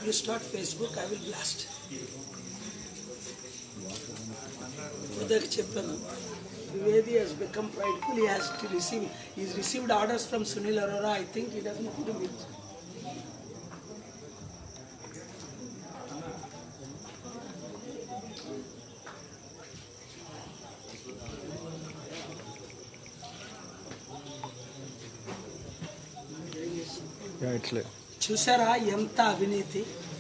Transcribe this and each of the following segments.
You start Facebook, I will blast. Trivedi has become prideful. He has to receive. He's received orders from Sunil Arora. I think he doesn't do it. చూసారా ఎంత అవినీతి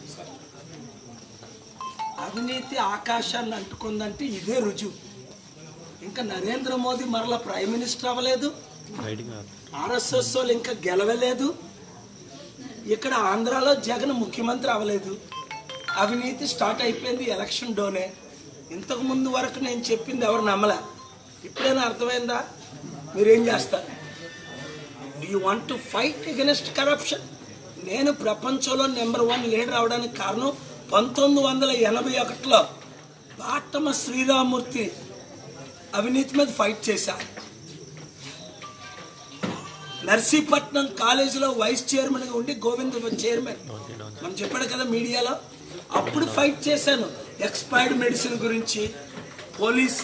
అవినీతి ఆకాశాన్ని అంటుకుందంటే ఇదే రుజువు. ఇంకా నరేంద్ర మోదీ మరలా ప్రైమ్ మినిస్టర్ అవ్వలేదు, ఆర్ఎస్ఎస్ వాళ్ళు ఇంకా గెలవలేదు, ఇక్కడ ఆంధ్రాలో జగన్ ముఖ్యమంత్రి అవ్వలేదు. అవినీతి స్టార్ట్ అయిపోయింది ఎలక్షన్ డోనే. ఇంతకు ముందు వరకు నేను చెప్పింది ఎవరు నమ్మలే. ఇప్పుడైనా అర్థమైందా? మీరేం చేస్తారు? Do you want to fight against corruption? నేను ప్రపంచంలో నెంబర్ 1 లీడర్ అవడానికి కారణం 1981లో బాటమ శ్రీరామూర్తి అవినీతి మీద ఫైట్ చేశారు. నర్సీపట్నం కాలేజీలో వైస్ చైర్మన్గా ఉండి గోవింద్ చైర్మన్ మనం చెప్పాడు కదా మీడియాలో, అప్పుడు ఫైట్ చేశాను ఎక్స్పైర్డ్ మెడిసిన్ గురించి, పోలీస్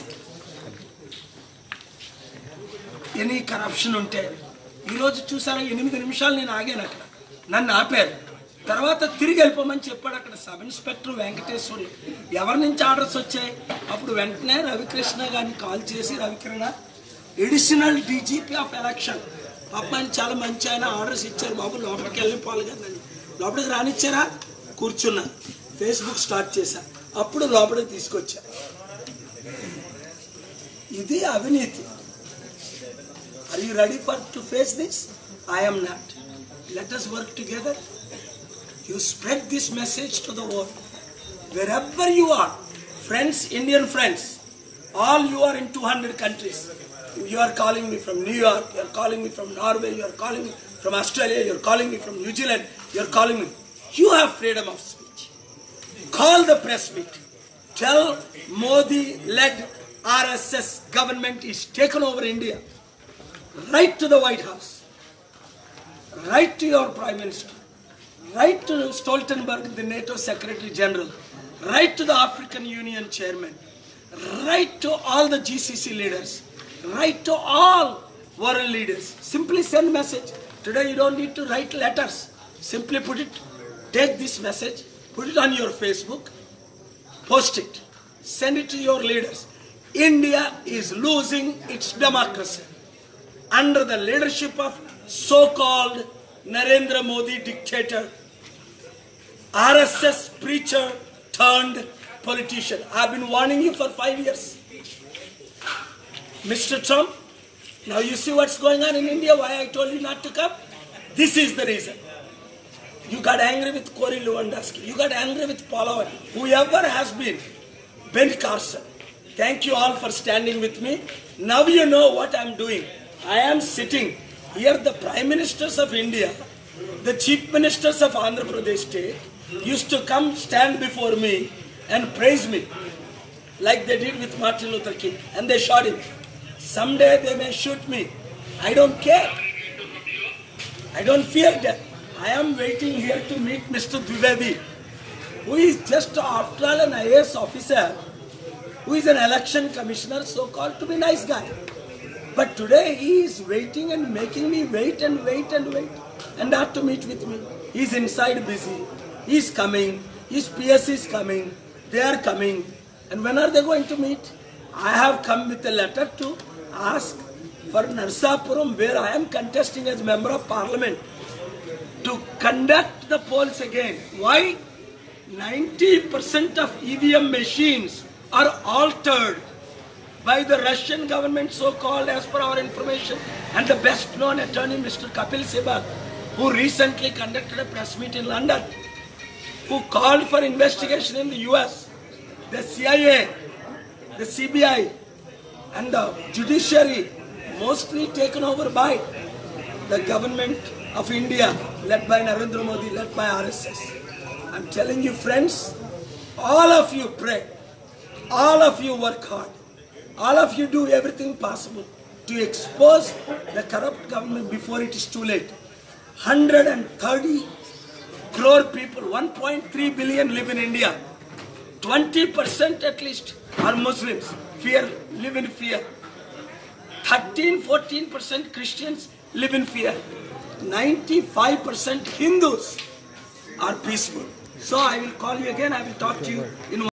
ఎనీ కరప్షన్ ఉంటే. ఈరోజు చూసారా 8 నిమిషాలు నేను ఆగాను అక్కడ, నన్ను ఆపారు. తర్వాత తిరిగి వెళ్ళిపోమని చెప్పాడు అక్కడ సబ్ ఇన్స్పెక్టర్ వెంకటేశ్వరి. ఎవరి నుంచి ఆర్డర్స్ వచ్చాయి? అప్పుడు వెంటనే రవికృష్ణ గారిని కాల్ చేసి, Ravikrishna additional DGP of election పాపని చాలా మంచి ఆయన ఆర్డర్స్ ఇచ్చారు, బాబు లోపలికి వెళ్ళి పాల్గొన్నాను. లోపలికి రానిచ్చారా? కూర్చున్నా, ఫేస్బుక్ స్టార్ట్ చేశా, అప్పుడు లోపలికి తీసుకొచ్చా. ఇది అవినీతి. Are you ready to face this? I am not. Let us work together. You spread this message to the world. Wherever you are, friends, Indian friends, all you are in 200 countries. You are calling me from New York, you are calling me from Norway, you are calling me from Australia, you are calling me from New Zealand, you are calling me. You have freedom of speech. Call the press meet. Tell Modi-led RSS government is taken over India. Write to the White House, write to your Prime Minister, write to Stoltenberg, the NATO Secretary General, write to the African Union Chairman, write to all the GCC leaders, write to all world leaders. Simply send message. Today you don't need to write letters. Simply put it, take this message, put it on your Facebook, post it, send it to your leaders. India is losing its democracy under the leadership of so-called Narendra Modi dictator, RSS preacher turned politician. I've been warning you for 5 years. Mr. Trump, now you see what's going on in India, why I told you not to come? This is the reason. You got angry with Cory Lewandowski, you got angry with Paula, whoever has been, Ben Carson. Thank you all for standing with me. Now you know what I'm doing. I am sitting here, the Prime Ministers of India, the Chief Ministers of Andhra Pradesh state used to come stand before me and praise me like they did with Martin Luther King, and they shot him. Someday they may shoot me. I don't care. I don't fear death. I am waiting here to meet Mr. Dwivedi, who is just after all an IAS officer, who is an election commissioner, so-called to be nice guy. But today he is waiting and making me wait and wait and wait and not to meet with me. He is inside busy. He is coming. His PS is coming. They are coming. And when are they going to meet? I have come with a letter to ask for Narsapuram, where I am contesting as Member of Parliament, to conduct the polls again. Why? 90% of EVM machines are altered by the Russian government, so-called, as per our information, and the best-known attorney, Mr. Kapil Sibal, who recently conducted a press meet in London, who called for investigation in the US, the CIA, the CBI, and the judiciary, mostly taken over by the government of India, led by Narendra Modi, led by RSS. I'm telling you, friends, all of you pray, all of you work hard. All of you do everything possible to expose the corrupt government before it is too late. 130 crore people, 1.3 billion live in India. 20% at least are Muslims, live in fear. 13-14% Christians live in fear. 95% Hindus are peaceful. So I will call you again, I will talk to you in